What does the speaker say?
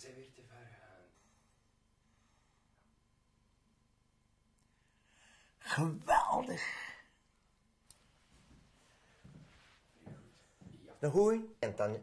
zij weer te ver gaan. Geweldig. Ja. Een goeie. En dan